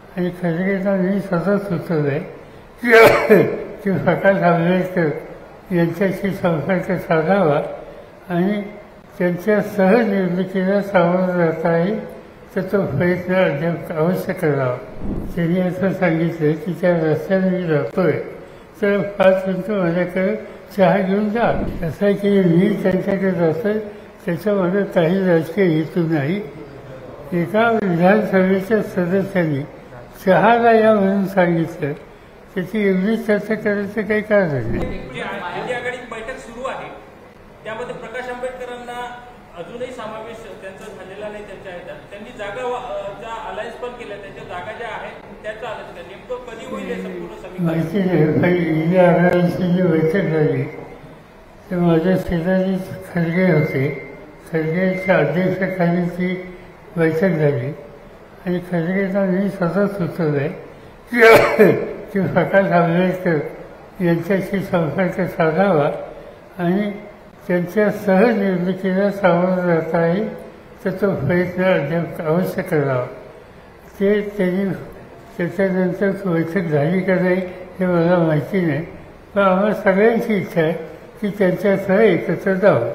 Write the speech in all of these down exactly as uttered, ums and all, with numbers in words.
आणि खरगेंना मी सतत सुचवलं आहे की प्रकाश आंबेडकर यांच्याशी संपर्क साधावा आणि त्यांच्या सहनिर्मितीला सामोरं जाता येईल तर तो प्रयत्न अद्याप अवश्य करावा. त्यांनी असं सांगितलं की त्या रस्त्याने मी जातोय तर पाच मिनटं माझ्याकडे चहा घेऊन जा. असं आहे की मी त्यांच्याकडे जातोय त्याच्यामध्ये काही राजकीय हेतू नाही. एका विधानसभेच्या सदस्यांनी चहाला या म्हणून सांगितलं त्याची एवढी चर्चा करायचं काही कारण नाही. इंडिया आघाडीत बैठक सुरू आहे त्यामध्ये प्रकाश आंबेडकरांना अजूनही समावेश त्यांचा झालेला नाही. त्यांच्या ह्याच्यात त्यांनी जागा ज्या अलायन्स पण केल्या त्यांच्या जागा ज्या आहेत त्या चालत का नेमकं कधी होईल हे संपूर्ण समीकरण माहिती नाही. काही इंडिया आघाडीची जी बैठक झाली तर माझ्या शेजारी खरगे होते. खरगेच्या अध्यक्षाखाली ती बैठक झाली आणि खरगेंना मी सतत सुचवलं आहे की प्रकाश आंबेडकर यांच्याशी संपर्क साधावा आणि त्यांच्या सहनिर्मितीला सामोरं जाता येईल तर तो प्रयत्न अद्याप अवश्य करावा. ते त्यांनी त्याच्यानंतर बैठक झाली का नाही हे मला माहिती नाही, पण आम्हाला सगळ्यांची इच्छा आहे की त्यांच्यासह एकत्र जावं.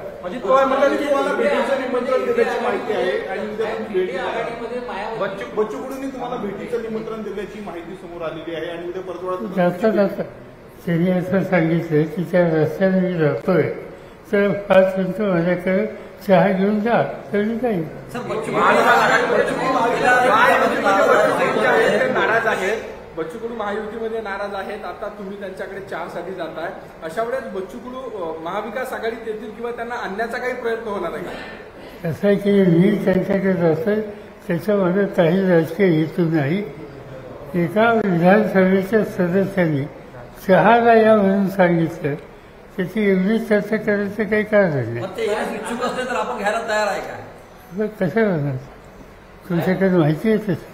बच्चू कडूंनी तुम्हाला भेटीचं निमंत्रण दिल्याची माहिती समोर आलेली आहे आणि उद्या परतवाडा जाता जाता त्यांनी असं सांगितलं की त्या रस्त्याने मी जातोय तर पाच मिनटं माझ्याकडे चहा घेऊन जा तर मी जाईल. नाराज आहेत बच्चू कडू महायुतीमध्ये नाराज आहेत. आता तुम्ही त्यांच्याकडे चहासाठी जाताय. अशा वेळेस बच्चू कडू महाविकास आघाडीत येतील किंवा त्यांना आणण्याचा काही प्रयत्न होणार आहे का? असं आहे की मी त्यांच्याकडे जातोय त्याच्यामध्ये काही राजकीय हेतू नाही. एका विधानसभेच्या सदस्यांनी चहाला या म्हणून सांगितलं त्याची एवढी चर्चा करायचं काही कारण नाही. आपण घ्यायला तयार आहे का? कसं होणार तुमच्याकडे माहिती आहे तसं.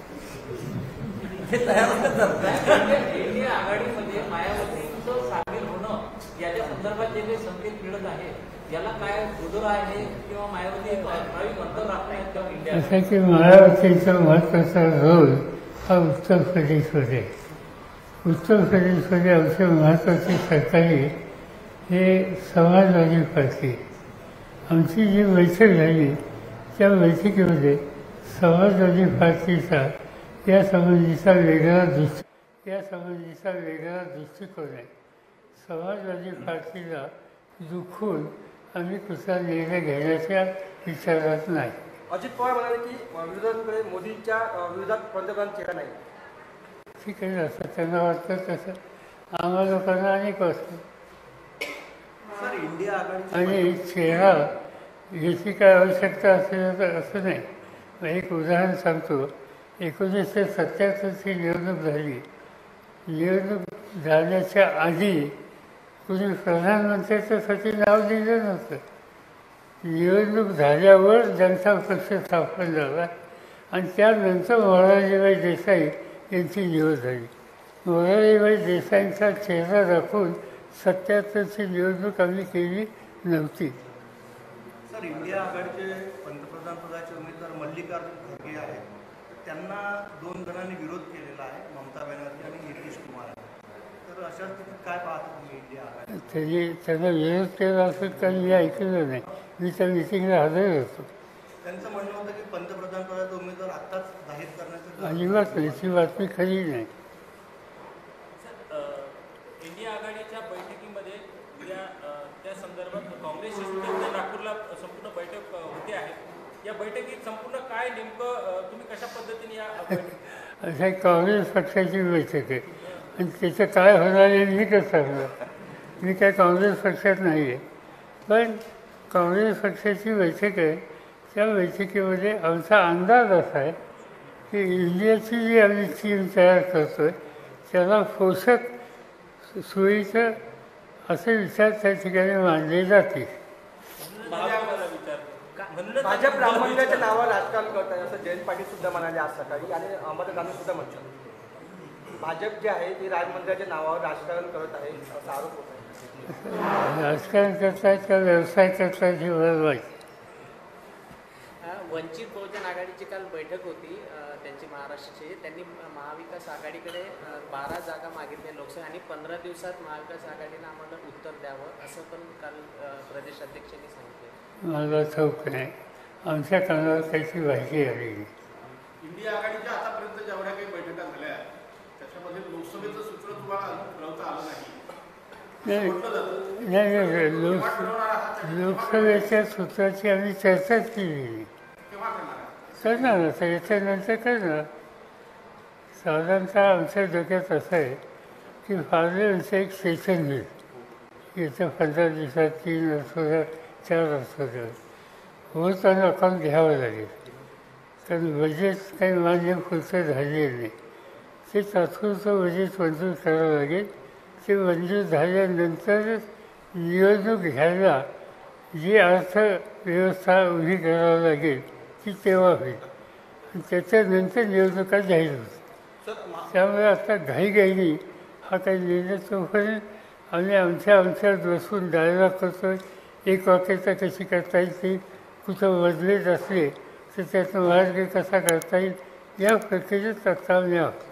इंडिया आघाडीमध्ये मायावतींचं सामील होणं याच्या संदर्भात जे काही संकेत मिळत आहे याला काय गोदर आहे किंवा मायावती ठराविक अंतर राखत आहेत किंवा इंडिया असं की मायावतीचा महत्त्वाचा रोल हा उत्तर प्रदेशमध्ये. उत्तर प्रदेशमध्ये आमच्या महत्त्वाची सरकारी हे समाजवादी पार्टी. आमची जी बैठक झाली त्या बैठकीमध्ये समाजवादी पार्टीचा या संबंधीचा वेगळा दृष्टी या संबंधीचा वेगळा दृष्टिकोन आहे. समाजवादी पार्टीला दुखून आम्ही कुठला निर्णय घेण्याच्या विचारात नाही. अजित पवार म्हणाले की विरोधाकडे मोदींच्या विरोधात पंतप्रधान चेहरा नाही. ठीक आहे असं त्यांना वाटतं तसं आम्हा लोकांना अनेक वाटतं. आणि चेहरा याची काय आवश्यकता असेल तर असं नाही. एक उदाहरण सांगतो. एकोणीसशे सत्याहत्तरची निवडणूक झाली. निवडणूक झाल्याच्या आधी कुणी प्रधानमंत्र्याच्यासाठी नाव दिलं नव्हतं. निवडणूक झाल्यावर जनता पक्ष स्थापन झाला आणि त्यानंतर मोरारजीभाई देसाई यांची निवड झाली. मोरारजीभाई देसाईंचा चेहरा दाखवून सत्याहत्तरची निवडणूक आम्ही केली नव्हती. सर, इंडिया आघाडीचे पंतप्रधान पदाचे उमेदवार मल्लिकार्जुन खरगे आहेत. त्यांना दोन जणांनी विरोध केलेला आहे, ममता बॅनर्जी आणि नितीश कुमार. तर अशा स्थितीत काय पाहता तुम्ही इंडिया आघाडी? त्यांनी त्यांना विरोध केला असेल कारण मी ऐकलं नाही. मी त्या मिटिंगला हजर होतो. त्यांचं म्हणणं होतं की पंतप्रधान पदाचा उमेदवार आत्ताच जाहीर करण्याचं अजिबात नाही. ती बातमी खरी नाही. इंडिया आघाडीच्या बैठकीमध्ये उद्या त्या संदर्भात काँग्रेसची सुद्धा उद्या नागपूरला संपूर्ण बैठक होते आहे. या बैठकीत संपूर्ण काय नेमकं तुम्ही कशा पद्धतीने या असं काँग्रेस पक्षाची बैठक आहे आणि त्याचं काय होणार आहे मी कसं सांगणार. मी काय काँग्रेस पक्षात नाही आहे, पण काँग्रेस पक्षाची बैठक आहे. त्या बैठकीमध्ये आमचा अंदाज असा आहे की इंडियाची जी आम्ही टीम तयार करतो आहे त्याला पोषक सोयीचं असे विचार त्या ठिकाणी मांडले जातील. भाजप राम मंदिराच्या नावावर राजकारण करत आहे असं जयंत पाटील सुद्धा म्हणाले आज सकाळी आणि अहमद गांधी सुद्धा म्हणतात. भाजप जे आहे ते राम मंदिराच्या नावावर राजकारण करत आहे असा आरोप होत आहे. राजकारण करतायत का व्यवसाय करतायत हे बरोबर माहिती. वंचित बहुजन आघाडीची काल बैठक होती. त्यांची महाराष्ट्राची, त्यांनी महाविकास आघाडीकडे अ, बारा जागा मागितल्या लोकसभा आणि पंधरा दिवसात महाविकास आघाडीनं आम्हाला उत्तर द्यावं असं पण काल अ, प्रदेश अध्यक्षांनी सांगितलं. मला ठाऊक नाही, आमच्या कानावर त्याची माहिती आली नाही. इंडिया आघाडीच्या आतापर्यंत जेवढ्या काही बैठका झाल्या त्याच्यामध्ये लोकसभेचं सूत्र तुम्हाला ठरवता आलं नाही. नाही नाही नाही, लोक लोकसभेच्या सूत्राची आम्ही चर्चाच केली नाही. केव्हा करणार आहे? करणार आता याच्यानंतर करणार. साधारणतः आमच्या डोक्यात असं आहे की पार्लमेंटचं एक सेशन घेईल, येत्या पंधरा दिवसात तीन असू द्या चार असू द्या, होताना अकाउंट घ्यावं लागेल. कारण बजेट काही मान्य पुढचं झालेलं नाही. ते तात्पुरतं बजेट मंजूर करावं लागेल. ते मंजूर झाल्यानंतरच निवडणूक घ्यायला जी अर्थव्यवस्था उभी करावी लागेल ती तेव्हा होईल आणि त्याच्यानंतर निवडणुका जाहीर होतील. त्यामुळे आता घाईघाईने हा काही निर्णय तोपर्यंत आम्ही आमच्या आमच्यात बसून डायलॉग करतो. एक वाक्यता कशी करता येईल, ती कुठं बदलेत असले तर त्यातून मार्ग कसा करता येईल या प्रक्रियेत आता आम्ही आहोत.